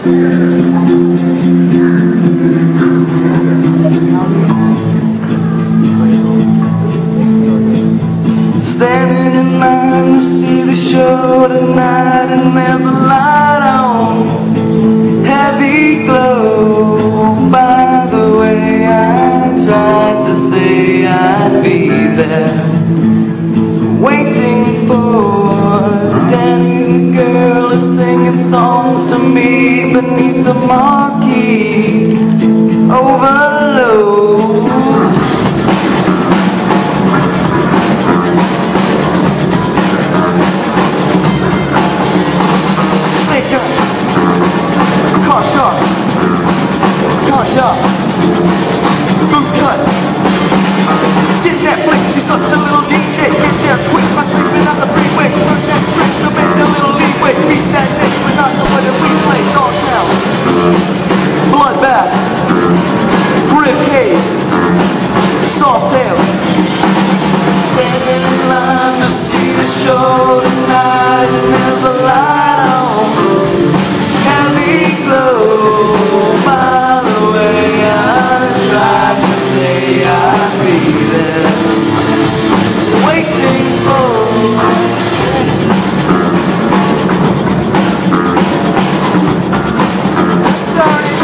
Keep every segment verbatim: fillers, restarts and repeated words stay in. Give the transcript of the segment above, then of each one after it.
Standing in line to see the show tonight, and there's a light on, heavy glow. By the way, I tried to say I'd be there, waiting for Danny. The girl is singing songs to me beneath the marquee overload. Car sharp, car job, boot cut, skip Netflix, she's such a little D J. Get there quick by sleeping out the freeway. Turn that trick to make a little leeway. Beat that neck but not to let it replay. Dogtown, bloodbath, rib cage, sawtail. Standing in line to see the show tonight, and there's a light on, heavy glow. By the way, I tried to say I'd be there, waiting for sorry.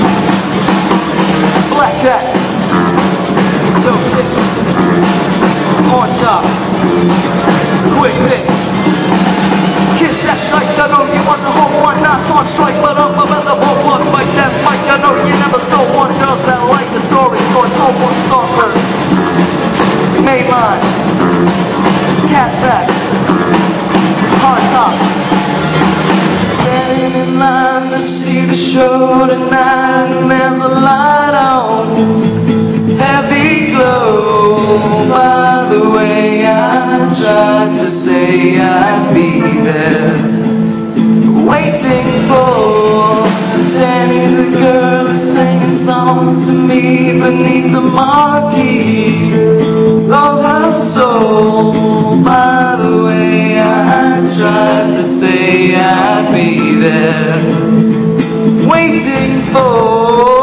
Blackjack, no tip, pawn shop, quick pick. Kiss that tight, I know you want the whole one, not on strike, but I'm about the whole one. Fight that fight, I know you never stole one. Girls that like the story, so I told one song first. Mainline, catch back, hard top. Standing in line to see the show tonight, and there's a light on, heavy glow. By the way, I tried to say I'd be there, waiting for Danny. The girl is singing songs to me beneath the marquee of her soul. By the way, I tried to say I'd be there, waiting for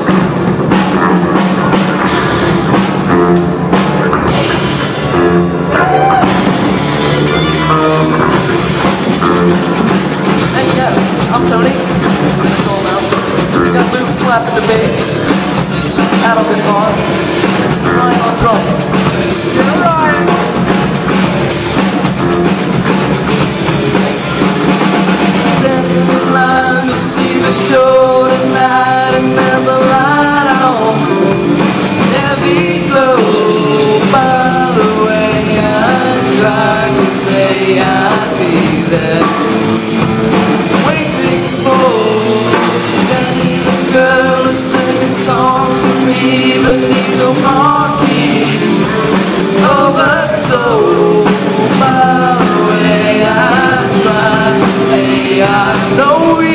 I'm Tony, Nicole now. Got Luke slapping the bass, Adam guitar, Ryan on drums. Get Ryan! Standing in line to see the show tonight, and there's a light on, heavy glow. By the way, I tried to say I'd be there, waiting for Danny. The girl is singing songs to me beneath the marquee of her soul. By the way, I try to say I know you.